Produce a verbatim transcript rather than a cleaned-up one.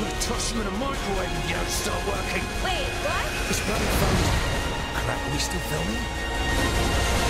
gonna toss you in a microwave if you don't start working. Wait, what? This bloody phone. Crap, are we still filming?